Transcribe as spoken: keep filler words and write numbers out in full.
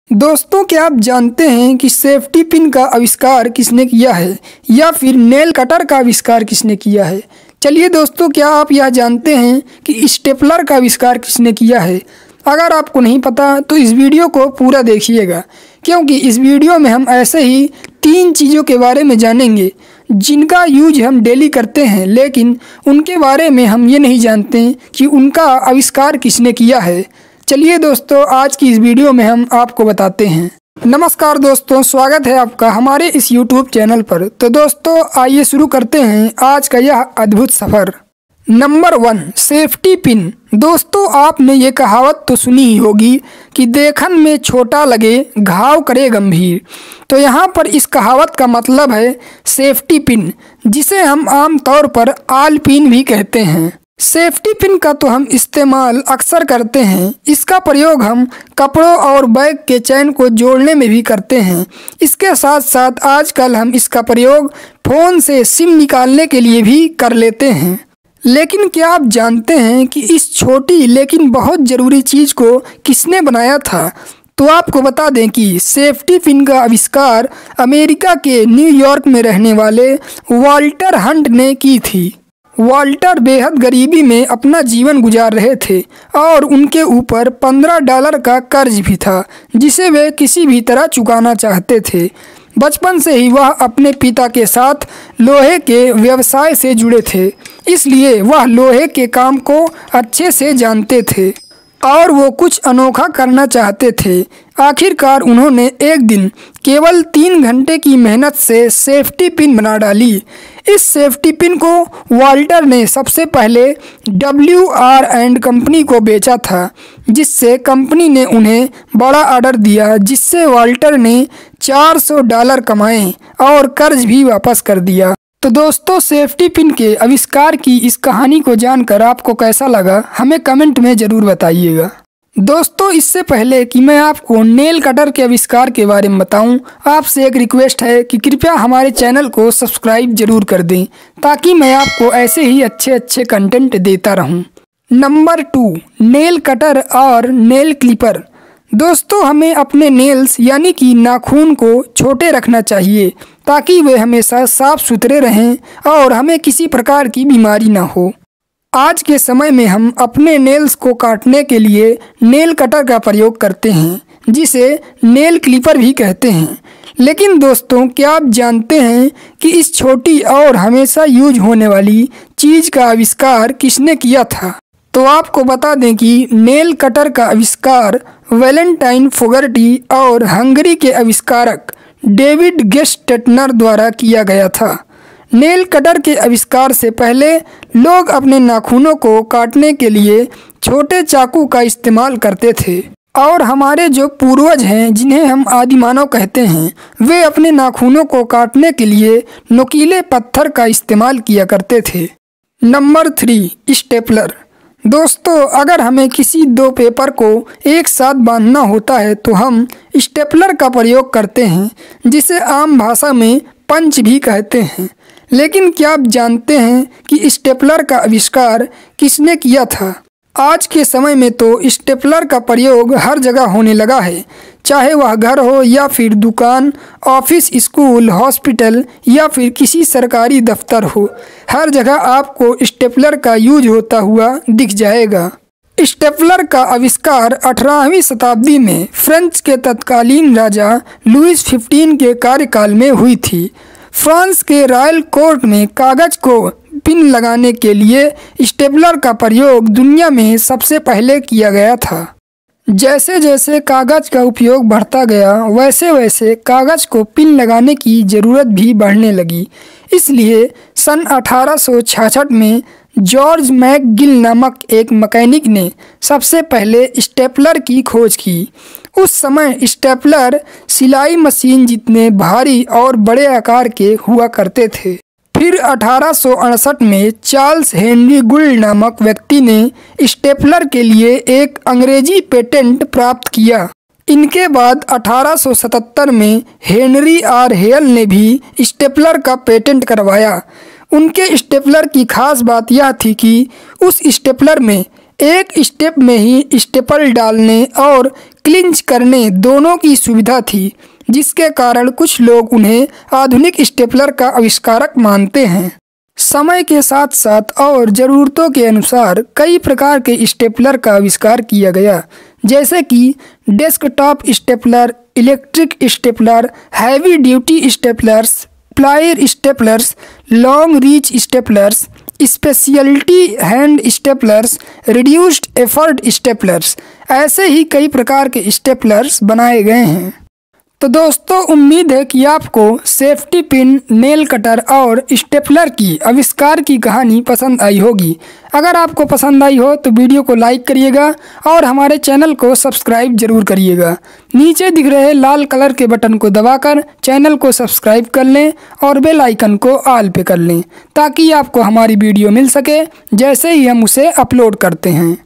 दोस्तों, क्या आप जानते हैं कि सेफ्टी पिन का आविष्कार किसने किया है या फिर नेल कटर का आविष्कार किसने किया है। चलिए दोस्तों, क्या आप यह जानते हैं कि स्टेपलर का आविष्कार किसने किया है। अगर आपको नहीं पता तो इस वीडियो को पूरा देखिएगा, क्योंकि इस वीडियो में हम ऐसे ही तीन चीज़ों के बारे में जानेंगे जिनका यूज हम डेली करते हैं, लेकिन उनके बारे में हम ये नहीं जानते कि उनका आविष्कार किसने किया है। चलिए दोस्तों, आज की इस वीडियो में हम आपको बताते हैं। नमस्कार दोस्तों, स्वागत है आपका हमारे इस यूट्यूब चैनल पर। तो दोस्तों, आइए शुरू करते हैं आज का यह अद्भुत सफ़र। Number one, safety pin. दोस्तों, आपने ये कहावत तो सुनी ही होगी कि देखन में छोटा लगे घाव करे गंभीर। तो यहाँ पर इस कहावत का मतलब है सेफ्टी पिन, जिसे हम आम तौर पर आल पिन भी कहते हैं। सेफ्टी पिन का तो हम इस्तेमाल अक्सर करते हैं। इसका प्रयोग हम कपड़ों और बैग के चैन को जोड़ने में भी करते हैं। इसके साथ साथ आजकल हम इसका प्रयोग फ़ोन से सिम निकालने के लिए भी कर लेते हैं। लेकिन क्या आप जानते हैं कि इस छोटी लेकिन बहुत ज़रूरी चीज़ को किसने बनाया था? तो आपको बता दें कि सेफ्टी पिन का आविष्कार अमेरिका के न्यूयॉर्क में रहने वाले वॉल्टर हंट ने की थी। वॉल्टर बेहद गरीबी में अपना जीवन गुजार रहे थे और उनके ऊपर पंद्रह डॉलर का कर्ज भी था, जिसे वे किसी भी तरह चुकाना चाहते थे। बचपन से ही वह अपने पिता के साथ लोहे के व्यवसाय से जुड़े थे, इसलिए वह लोहे के काम को अच्छे से जानते थे और वो कुछ अनोखा करना चाहते थे। आखिरकार उन्होंने एक दिन केवल तीन घंटे की मेहनत से सेफ्टी पिन बना डाली। इस सेफ्टी पिन को वॉल्टर ने सबसे पहले डब्ल्यू आर एंड कंपनी को बेचा था, जिससे कंपनी ने उन्हें बड़ा ऑर्डर दिया, जिससे वॉल्टर ने चार सौ डॉलर कमाए और कर्ज भी वापस कर दिया। तो दोस्तों, सेफ्टी पिन के आविष्कार की इस कहानी को जानकर आपको कैसा लगा, हमें कमेंट में ज़रूर बताइएगा। दोस्तों, इससे पहले कि मैं आपको नेल कटर के आविष्कार के बारे में बताऊं, आपसे एक रिक्वेस्ट है कि कृपया हमारे चैनल को सब्सक्राइब जरूर कर दें, ताकि मैं आपको ऐसे ही अच्छे अच्छे कंटेंट देता रहूं। नंबर टू, नेल कटर और नेल क्लिपर। दोस्तों, हमें अपने नेल्स यानी कि नाखून को छोटे रखना चाहिए, ताकि वे हमेशा साफ सुथरे रहें और हमें किसी प्रकार की बीमारी ना हो। आज के समय में हम अपने नेल्स को काटने के लिए नेल कटर का प्रयोग करते हैं, जिसे नेल क्लिपर भी कहते हैं। लेकिन दोस्तों, क्या आप जानते हैं कि इस छोटी और हमेशा यूज होने वाली चीज़ का आविष्कार किसने किया था? तो आपको बता दें कि नेल कटर का आविष्कार वैलेंटाइन फोगर्टी और हंगरी के आविष्कारक डेविड गेस्टेटनर द्वारा किया गया था। नेल कटर के आविष्कार से पहले लोग अपने नाखूनों को काटने के लिए छोटे चाकू का इस्तेमाल करते थे, और हमारे जो पूर्वज हैं, जिन्हें हम आदिमानव कहते हैं, वे अपने नाखूनों को काटने के लिए नुकीले पत्थर का इस्तेमाल किया करते थे। Number three, stapler. दोस्तों, अगर हमें किसी दो पेपर को एक साथ बांधना होता है तो हम स्टेपलर का प्रयोग करते हैं, जिसे आम भाषा में पंच भी कहते हैं। लेकिन क्या आप जानते हैं कि स्टेपलर का आविष्कार किसने किया था? आज के समय में तो स्टेपलर का प्रयोग हर जगह होने लगा है, चाहे वह घर हो या फिर दुकान, ऑफिस, स्कूल, हॉस्पिटल या फिर किसी सरकारी दफ्तर हो। हर जगह आपको स्टेपलर का यूज होता हुआ दिख जाएगा। स्टेपलर का आविष्कार अठारहवीं शताब्दी में फ्रेंच के तत्कालीन राजा लुईस फिफ्टीन के कार्यकाल में हुई थी। फ्रांस के रॉयल कोर्ट में कागज़ को पिन लगाने के लिए स्टेपलर का प्रयोग दुनिया में सबसे पहले किया गया था। जैसे जैसे कागज़ का उपयोग बढ़ता गया, वैसे वैसे कागज़ को पिन लगाने की ज़रूरत भी बढ़ने लगी। इसलिए सन अठारह सौ छियासठ में जॉर्ज मैकगिल नामक एक मैकेनिक ने सबसे पहले स्टेपलर की खोज की। उस समय स्टेपलर सिलाई मशीन जितने भारी और बड़े आकार के हुआ करते थे। फिर अठारह सौ अड़सठ में चार्ल्स हेनरी गुल्ड नामक व्यक्ति ने स्टेपलर के लिए एक अंग्रेजी पेटेंट प्राप्त किया। इनके बाद अठारह सौ सतहत्तर में हेनरी आर हेयल ने भी स्टेपलर का पेटेंट करवाया। उनके स्टेपलर की खास बात यह थी कि उस स्टेपलर में एक स्टेप में ही स्टेपल डालने और क्लिंच करने दोनों की सुविधा थी, जिसके कारण कुछ लोग उन्हें आधुनिक स्टेपलर का आविष्कारक मानते हैं। समय के साथ साथ और ज़रूरतों के अनुसार कई प्रकार के स्टेपलर का आविष्कार किया गया, जैसे कि desktop stapler, electric stapler, heavy duty staplers, plier staplers, long reach staplers, specialty hand staplers, reduced effort staplers. ऐसे ही कई प्रकार के स्टेपलर्स बनाए गए हैं। तो दोस्तों, उम्मीद है कि आपको सेफ्टी पिन, नेल कटर और स्टेपलर की आविष्कार की कहानी पसंद आई होगी। अगर आपको पसंद आई हो तो वीडियो को लाइक करिएगा और हमारे चैनल को सब्सक्राइब जरूर करिएगा। नीचे दिख रहे लाल कलर के बटन को दबाकर चैनल को सब्सक्राइब कर लें और बेल आइकन को ऑल पे कर लें, ताकि आपको हमारी वीडियो मिल सके जैसे ही हम उसे अपलोड करते हैं।